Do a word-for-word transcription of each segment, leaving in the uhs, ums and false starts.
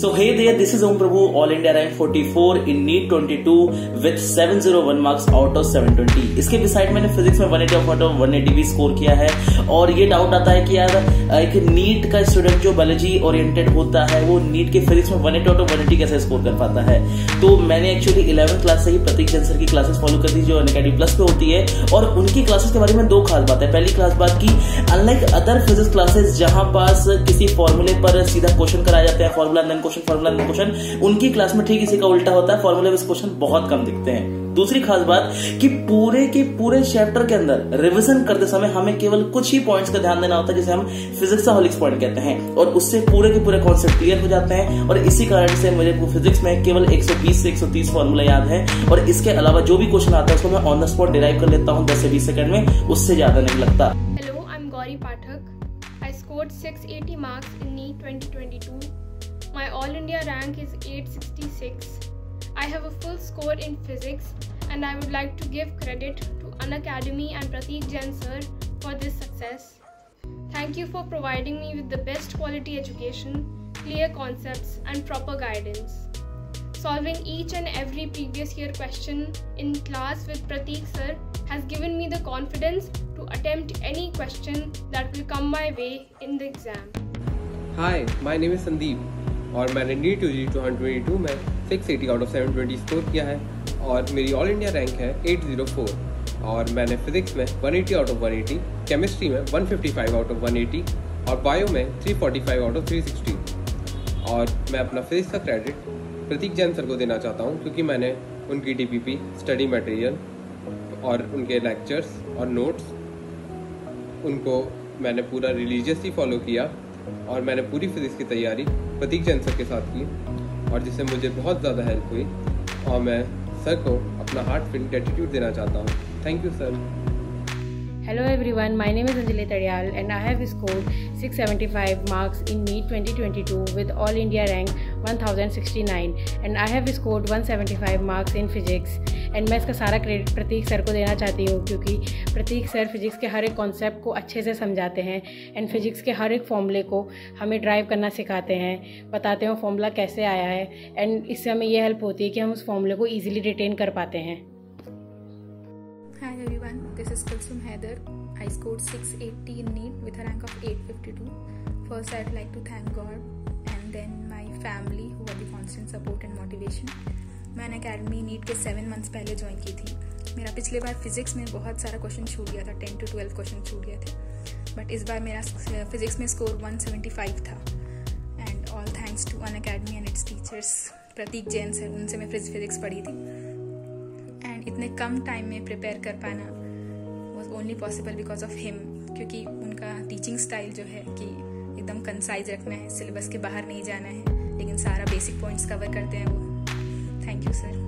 So hey there, this is Om Prabhu, All India rank forty-four in NEET twenty-two with seven oh one marks out of seven twenty. इसके beside मैंने physics में one eighty out of one eighty भी score किया है। और ये doubt आता है कि यार एक नीट का स्टूडेंट जो बायोलॉजी ओरिएंटेड होता है वो नीट के फिजिक्स में one eighty out of one eighty कैसे स्कोर कर पाता है। तो मैंने एक्चुअली इलेवेंथ क्लास से ही प्रतीक जैन सर की क्लासेस फॉलो कर दी जो अनअकैडमी प्लस पे होती है। और उनकी क्लासेस के बारे में दो खास बात है। पहली खास बात की अनलाइक अदर फिजिक्स क्लासेस जहां पास किसी फॉर्मूले पर सीधा क्वेश्चन कराया जाता है, formula then question formula then question, उनकी क्लास में ठीक इसी का उल्टा होता है, फॉर्मूले बेस्ड क्वेश्चन बहुत कम दिखते हैं। दूसरी खास बात कि पूरे के पूरे चैप्टर के अंदर रिवीजन करते समय हमें केवल कुछ ही पॉइंट्स का ध्यान देना होता है जिसे हम फिजिक्स का होलिक्स पॉइंट कहते हैं, और उससे पूरे के पूरे कॉन्सेप्ट क्लियर हो जाते हैं। और इसी कारण से मेरे को फिजिक्स में केवल एक सौ बीस से एक सौ तीस फॉर्मूला याद है, और इसके अलावा जो भी क्वेश्चन आता है उसको मैं ऑन द स्पॉट डिराइव कर लेता हूँ दस से बीस सेकंड में, उससे ज्यादा नहीं लगता। Hello, I am Gauri Pathak. I scored six eighty marks in NEET twenty twenty-two. My all India rank is eight sixty-six. I have a full score in physics and I would like to give credit to Unacademy and Prateek Jain sir for this success. Thank you for providing me with the best quality education, clear concepts and proper guidance. Solving each and every previous year question in class with Prateek sir has given me the confidence to attempt any question that will come my way in the exam. Hi, my name is Sandeep और मैंने NEET UG twenty twenty-two में six eighty out of seven twenty स्कोर किया है और मेरी all India rank है eight oh four और मैंने फिजिक्स में one eighty out of one eighty, chemistry में one fifty-five out of one eighty और बायो में three forty-five out of three sixty। और मैं अपना फिजिक्स का क्रेडिट प्रतीक जैन सर को देना चाहता हूँ क्योंकि मैंने उनकी डीपीपी, स्टडी मटेरियल और उनके लेक्चर्स और नोट्स उनको मैंने पूरा रिलीजियसली फॉलो किया और मैंने पूरी फिजिक्स की तैयारी प्रतीक जैन सर के साथ की और जिससे मुझे बहुत ज़्यादा हेल्प हुई और मैं सर को अपना हार्टफुल ग्रेटिट्यूड देना चाहता हूँ। Thank you sir. Hello everyone, my name is Anjali Tadyal and I have scored six seventy-five marks in NEET twenty twenty-two with All India rank one thousand sixty-nine and I have scored one seventy-five marks in physics and मैं इसका सारा credit प्रतीक sir को देना चाहती हूँ क्योंकि प्रतीक sir physics के हर एक कॉन्सेप्ट को अच्छे से समझाते हैं एंड फिजिक्स के हर एक फॉर्मूले को हमें ड्राइव करना सिखाते हैं, बताते हैं फॉर्मूला कैसे आया है एंड इससे हमें ये हेल्प होती है कि हम उस फॉर्मूले को ईजिली रिटेन कर पाते हैं। Hi everyone, this is Kulsum Haider. I scored six eighty in NEET with a rank of eight fifty-two. First, I'd like to thank God and then my family who are the constant support and motivation. मैं Unacademy NEET के seven months पहले join की थी। मेरा पिछले बार physics में बहुत सारा क्वेश्चन छूट गया था, टेन टू ट्वेल्व क्वेश्चन छूट गए थे, बट इस बार मेरा फिजिक्स में स्कोर one seventy-five था and all thanks to Unacademy and its teachers Pratik Jain sir, उनसे मैं फिजिक्स पढ़ी थी एंड इतने कम टाइम में प्रिपेयर कर पाना was only possible because of him, क्योंकि उनका टीचिंग स्टाइल जो है कि एकदम कंसाइज रखना है, सिलेबस के बाहर नहीं जाना है, लेकिन सारा बेसिक पॉइंट्स कवर करते हैं वो। Thank you sir.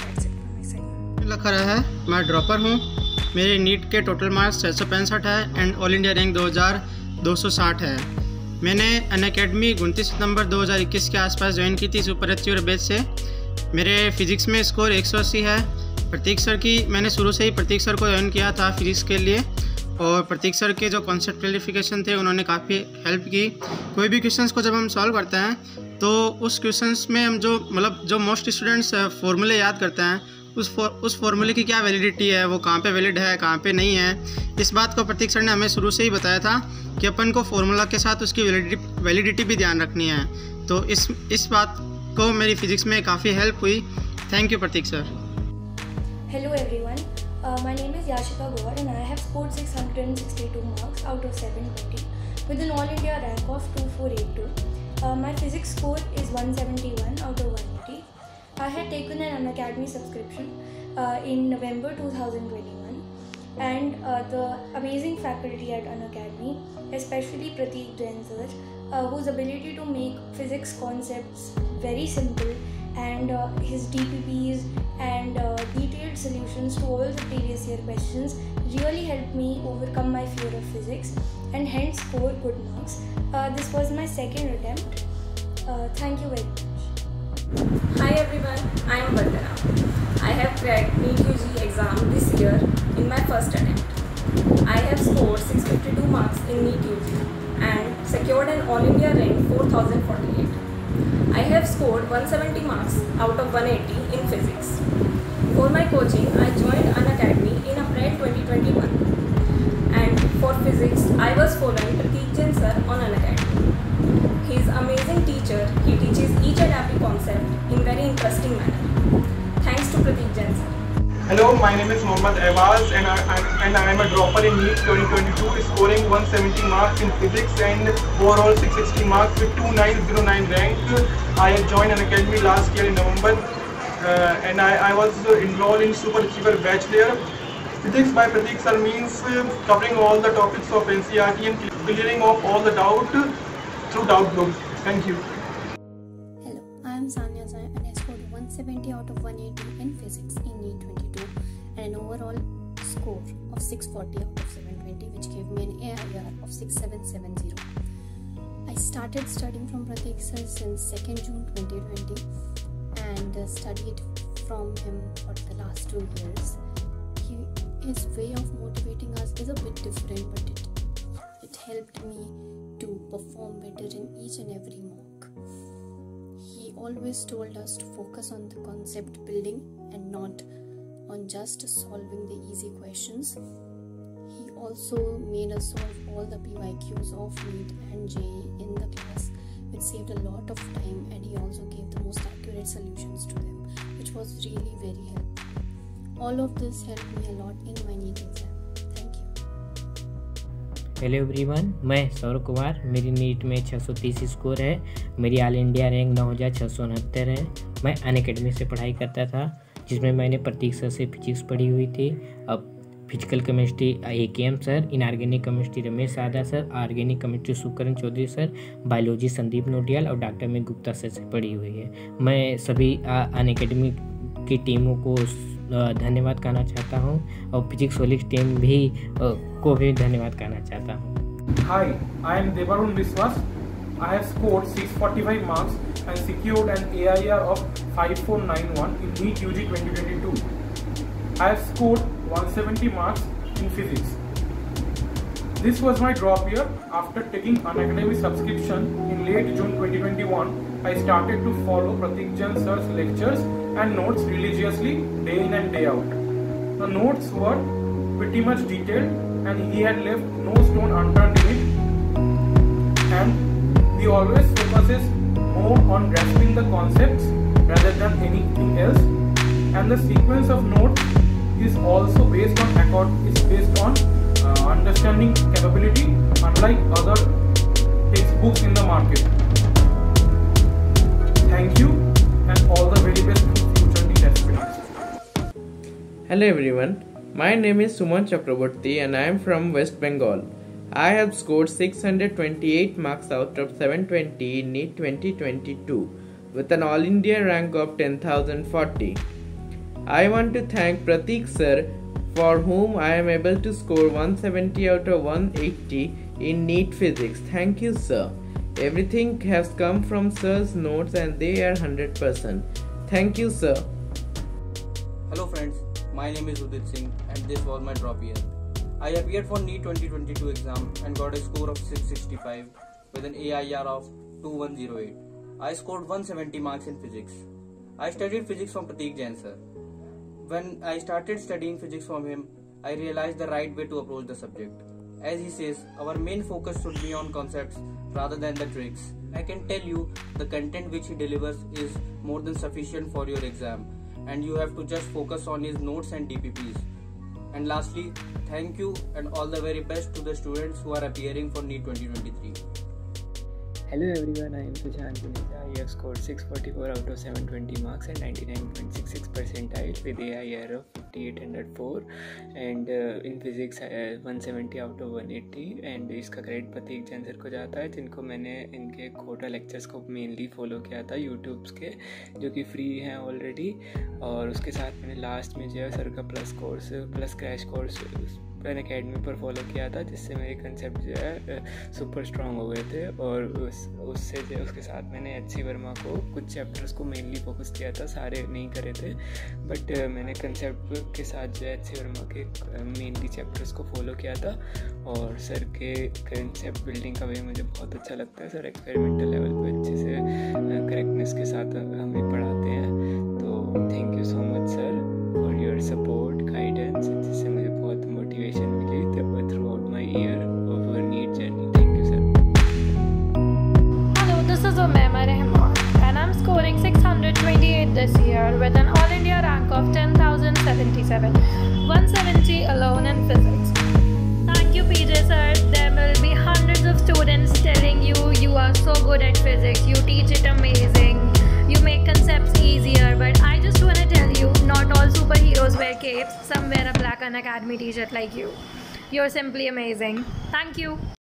लखरा है, मैं ड्रॉपर हूँ। मेरे नीट के टोटल मार्क्स छः सौ पैंसठ है एंड ऑल इंडिया रैंक दो हज़ार दो सौ साठ है। मैंने अनअकैडमी उनतीस सितंबर दो हज़ार इक्कीस के आसपास ज्वाइन की थी सुपर अचीवर बैच से। मेरे फिजिक्स में स्कोर एक सौ अस्सी है। प्रतीक सर की मैंने शुरू से ही प्रतीक सर को ज्वाइन किया था फिजिक्स के लिए और प्रतीक सर के जो कॉन्सेप्ट क्लैरिफिकेशन थे उन्होंने काफ़ी हेल्प की। कोई भी क्वेश्चंस को जब हम सॉल्व करते हैं तो उस क्वेश्चंस में हम जो मतलब जो मोस्ट स्टूडेंट्स फॉर्मूले याद करते हैं उस फॉर उस फॉर्मूले की क्या वैलिडिटी है, वो कहाँ पे वैलिड है, कहाँ पे नहीं है, इस बात को प्रतीक सर ने हमें शुरू से ही बताया था कि अपन को फॉर्मूला के साथ उसकी वैलिडिटी वैलिडिटी भी ध्यान रखनी है। तो इस इस बात को मेरी फिजिक्स में काफ़ी हेल्प हुई। Thank you Pratik sir. Hello everyone, uh, my name is Yashika Gaur and I have scored six hundred sixty-two marks out of seven twenty with an all India rank of two four eight two. Uh, my physics score is one seventy-one out of one eighty. I had taken an Unacademy subscription uh, in November two thousand twenty-one and uh, the amazing faculty at Unacademy, especially Prateek Jain sir, uh, whose ability to make physics concepts very simple and uh, his D P Ps and uh, detailed solutions to all the previous year questions really helped me overcome my fear of physics and hence score good marks. Uh, this was my second attempt. Uh, thank you very much. Hi everyone, I am Vandana. I have cracked NEET U G exam this year in my first attempt. I have scored six fifty-two marks in NEET U G and secured an All India rank four thousand forty-eight. I have scored one hundred seventy marks out of one hundred eighty in physics. For my coaching, I joined Unacademy in April twenty twenty-one. And for physics, I was following Pratik Jain sir on Unacademy. He is an amazing teacher. He teaches each and every concept in very interesting manner. Thanks to Pratik Jain sir. Hello, my name is Mohammad Awaz and I, I'm, and I am a dropper in NEET twenty twenty-two, scoring one hundred seventy marks in physics and overall six hundred sixty marks with two nine zero nine rank. I had joined Unacademy last year in November uh, and I, I was enrolled in Super Achiever batch there. Physics by Pratik sir means uh, covering all the topics of N C E R T and clearing of all the doubt through doubt books. Thank you. Hello, I am Sanya Zai and I scored one hundred seventy out of one hundred eighty in physics in NEET twenty-two and an overall score of six hundred forty out of seven hundred twenty, which gave me an A I R of six seven seven zero. I started studying from Pratik sir since second June twenty twenty and uh, studied from him for the last two years. He, his way of motivating us is a bit different, but it, it helped me to perform better in each and every mock. He always told us to focus on the concept building and not on just solving the easy questions. He also made us solve all the P Y Qs of NEET and J E E in the class, which saved a lot of time, and he also gave the most accurate solutions to them, which was really very helpful. All of this helped me a lot in my NEET exam. Thank you. Hello everyone, मैं सौरभ कुमार। मेरी NEET में छह सौ तीस score है। मेरी all India rank नौ हज़ार छः सौ उनहत्तर है। मैं अनअकैडमी से पढ़ाई करता था, जिसमें मैंने प्रतीक सर से फिजिक्स पढ़ी हुई थी। अब physical chemistry A K M sir, inorganic chemistry Ramesh Sada sir, organic chemistry Sukaran Chaudhary sir, biology Sandeep Notiyal और डॉक्टर में गुप्ता सर से पढ़ी हुई है। मैं सभी अनअकैडमी की टीमों को धन्यवाद कहना चाहता हूँ और फिजिक्स होलिक्स टीम भी को भी धन्यवाद कहना चाहता हूँ। Hi, I am Devarun Biswas. I have scored six hundred forty-five marks and secured an A I R of five four nine one in NEET U G twenty twenty-two. I have scored one hundred seventy marks in physics. This was my drop year. After taking Unacademy subscription in late June twenty twenty-one, I started to follow Pratik Jain sir's lectures and notes religiously day in and day out. The notes were pretty much detailed and he had left no stone unturned in it, and he always focuses more on grasping the concepts rather than anything else, and the sequence of notes is also based on accord is based on uh, understanding capability, unlike other textbooks in the market. Thank you and all the very best for future NEET aspirants. Hello everyone, my name is Suman Chakraborty and I am from West Bengal. I have scored six hundred twenty-eight marks out of seven hundred twenty in NEET twenty twenty-two with an All India rank of ten thousand forty. I want to thank Pratik sir, for whom I am able to score one hundred seventy out of one hundred eighty in NEET physics. Thank you sir. Everything has come from sir's notes and they are one hundred percent. Thank you sir. Hello friends, my name is Udit Singh and this was my drop year. I appeared for NEET twenty twenty-two exam and got a score of six sixty-five with an A I R of two one zero eight. I scored one hundred seventy marks in physics. I studied physics from Pratik Jain sir. When I started studying physics from him, I realized the right way to approach the subject. As he says, our main focus should be on concepts rather than the tricks. I can tell you the content which he delivers is more than sufficient for your exam, and you have to just focus on his notes and D P Ps. And lastly, thank you and all the very best to the students who are appearing for NEET twenty twenty-three. Hello everyone, I am Sujan Puneja. I have scored six hundred forty-four out of seven hundred twenty marks and ninety-nine point six six percentile with A I R of fifty-eight oh four, and uh, in physics uh, one hundred seventy out of one hundred eighty, and इसका credit Pratik Jain sir को जाता है, जिनको मैंने इनके Kota lectures को mainly follow किया था यूट्यूब के, जो कि फ्री हैं ऑलरेडी, और उसके साथ मैंने लास्ट में जो है सर का plus course plus crash course Unacademy पर फॉलो किया था, जिससे मेरे कंसेप्ट जो है सुपर स्ट्रॉन्ग हो गए थे, और उस उससे जो उसके साथ मैंने एच सी वर्मा को कुछ चैप्टर्स को मेनली फोकस किया था, सारे नहीं करे थे, बट मैंने कंसेप्ट के साथ जो एच सी वर्मा के मेनली चैप्टर्स को फॉलो किया था, और सर के कंसेप्ट बिल्डिंग का वे मुझे बहुत अच्छा लगता है। सर एक्सपेरिमेंटल लेवल पे अच्छे से करेक्टनेस के साथ हमें पढ़ाते हैं। तो thank you so much sir for your support guidance, जिससे मुझे बहुत मोटिवेशन मिली throughout my year of our NEET journey. Thank you sir. Hello, this is Umaima Rahman and I'm scoring six hundred twenty-eight this year with an All India rank of ten thousand seventy-seven, one seventy alone in physics. Thank you P J sir. There will be hundreds of students telling you you are so good at physics, you teach it amazing, you make concepts easier, but I just want to tell you, not all superheroes wear capes. Some wear a black Unacademy t-shirt like you. You're simply amazing. Thank you.